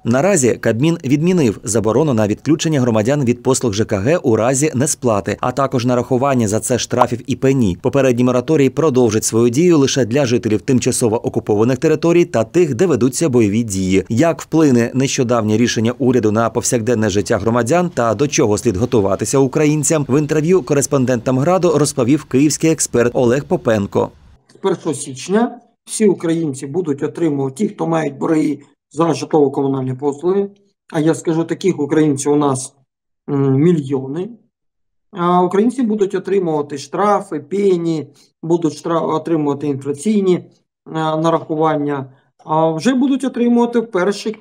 Наразі Кабмін відмінив заборону на відключення громадян від послуг ЖКГ у разі несплати, а також нарахування за це штрафів і пені. Попередній мораторій продовжить свою дію лише для жителів тимчасово окупованих територій та тих, де ведуться бойові дії. Як вплине нещодавнє рішення уряду на повсякденне життя громадян та до чого слід готуватися українцям, в інтерв'ю кореспондентам Граду розповів київський експерт Олег Попенко. З 1 січня всі українці будуть отримувати, ті, хто мають борги за житлово-комунальні послуги, а я скажу, таких українців у нас мільйони, українці будуть отримувати штрафи, пені, будуть отримувати інфляційні нарахування, а вже будуть отримувати в перших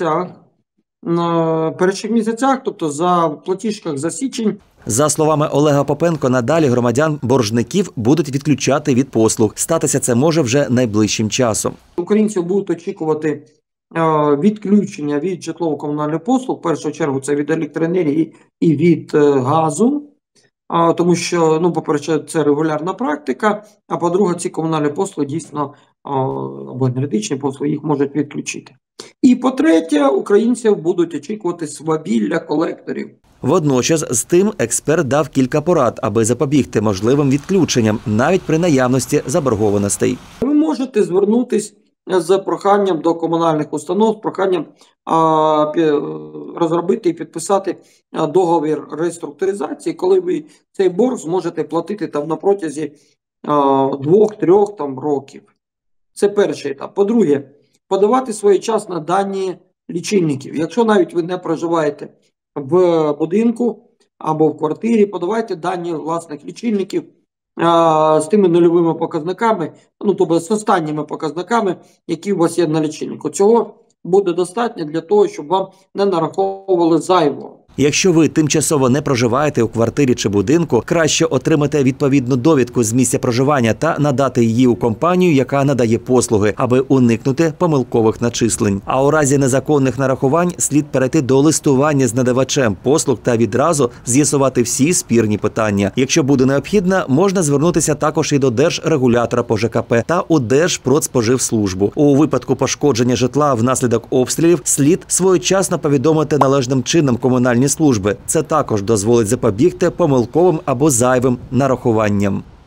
місяцях, тобто за платіжках за січень. За словами Олега Попенко, надалі громадян-боржників будуть відключати від послуг. Статися це може вже найближчим часом. Українців будуть очікувати відключення від житлово-комунальних послуг. В першу чергу це від електроенергії і від газу. Тому що, по-перше, це регулярна практика, а по-друге, ці комунальні послуги дійсно, або енергетичні послуги, їх можуть відключити. І по-третє, українців будуть очікувати свавілля колекторів. Водночас з тим експерт дав кілька порад, аби запобігти можливим відключенням, навіть при наявності заборгованостей. Ви можете звернутися з проханням до комунальних установ, з проханням розробити і підписати договір реструктуризації, коли ви цей борг зможете платити на протязі 2-3 років. Це перший етап. По-друге, подавати своєчасно дані лічильників. Якщо навіть ви не проживаєте в будинку або в квартирі, подавайте дані власних лічильників з тими нульовими показниками, тобто з останніми показниками, які у вас є на лічильнику. Цього буде достатньо для того, щоб вам не нараховували зайвого. Якщо ви тимчасово не проживаєте у квартирі чи будинку, краще отримати відповідну довідку з місця проживання та надати її у компанію, яка надає послуги, аби уникнути помилкових начислень. А у разі незаконних нарахувань слід перейти до листування з надавачем послуг та відразу з'ясувати всі спірні питання. Якщо буде необхідно, можна звернутися також і до держрегулятора по ЖКП та у Держпродспоживслужбу. У випадку пошкодження житла внаслідок обстрілів слід своєчасно повідомити належним чином комунальні служби. Це також дозволить запобігти помилковим або зайвим нарахуванням.